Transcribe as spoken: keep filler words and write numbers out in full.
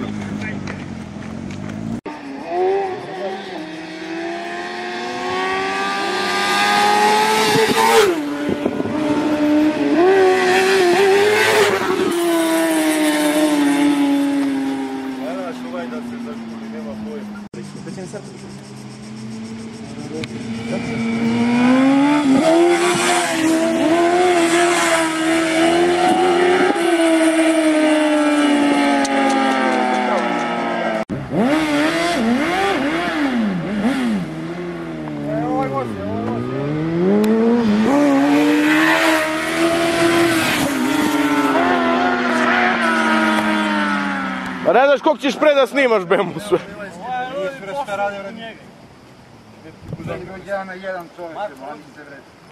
Pa ne znaš koliko ćeš pre da snimaš, Bemu sve. Ovo je šta radio radi njega. Uzeli ga jedan na jedan čovjek, ali se vreti.